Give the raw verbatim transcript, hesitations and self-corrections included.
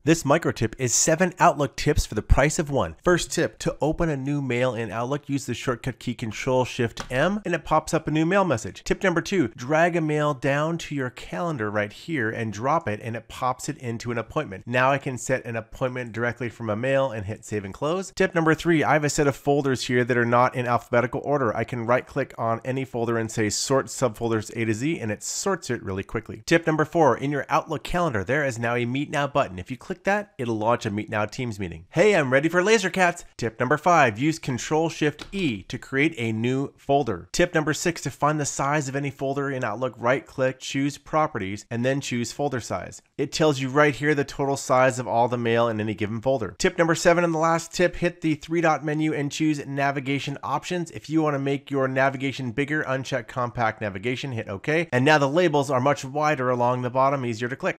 This micro tip is seven Outlook tips for the price of one. First tip, to open a new mail in Outlook, use the shortcut key control shift M and it pops up a new mail message. Tip number two, drag a mail down to your calendar right here and drop it and it pops it into an appointment. Now I can set an appointment directly from a mail and hit save and close. Tip number three, I have a set of folders here that are not in alphabetical order. I can right click on any folder and say sort subfolders A to Z and it sorts it really quickly. Tip number four, in your Outlook calendar, there is now a Meet Now button. If you click that, it'll launch a Meet Now Teams meeting. Hey, I'm ready for Laser Cats. Tip number five, use control shift E to create a new folder. Tip number six, to find the size of any folder in Outlook, right click, choose properties, and then choose folder size. It tells you right here the total size of all the mail in any given folder. Tip number seven and the last tip, hit the three dot menu and choose navigation options. If you want to make your navigation bigger, uncheck compact navigation, hit OK. And now the labels are much wider along the bottom, easier to click.